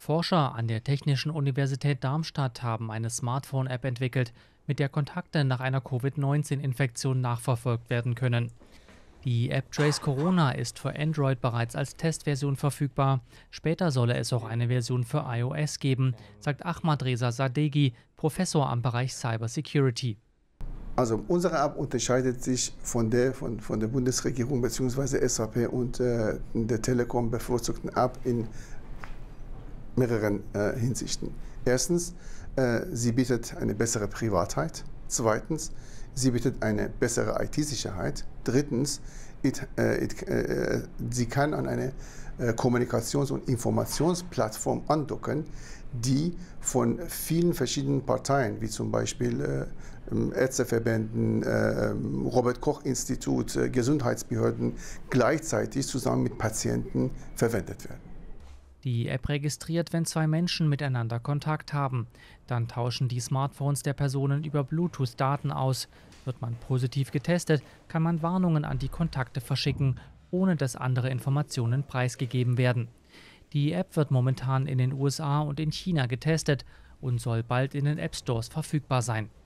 Forscher an der Technischen Universität Darmstadt haben eine Smartphone-App entwickelt, mit der Kontakte nach einer Covid-19-Infektion nachverfolgt werden können. Die App Trace Corona ist für Android bereits als Testversion verfügbar. Später solle es auch eine Version für iOS geben, sagt Ahmad Reza Sadeghi, Professor am Bereich Cybersecurity. Also unsere App unterscheidet sich von der Bundesregierung bzw. SAP und der Telekom bevorzugten App in mehreren Hinsichten. Erstens, sie bietet eine bessere Privatheit. Zweitens, sie bietet eine bessere IT-Sicherheit. Drittens, sie kann an eine Kommunikations- und Informationsplattform andocken, die von vielen verschiedenen Parteien, wie zum Beispiel Ärzteverbänden, Robert-Koch-Institut, Gesundheitsbehörden, gleichzeitig zusammen mit Patienten verwendet werden. Die App registriert, wenn zwei Menschen miteinander Kontakt haben. Dann tauschen die Smartphones der Personen über Bluetooth Daten aus. Wird man positiv getestet, kann man Warnungen an die Kontakte verschicken, ohne dass andere Informationen preisgegeben werden. Die App wird momentan in den USA und in China getestet und soll bald in den App Stores verfügbar sein.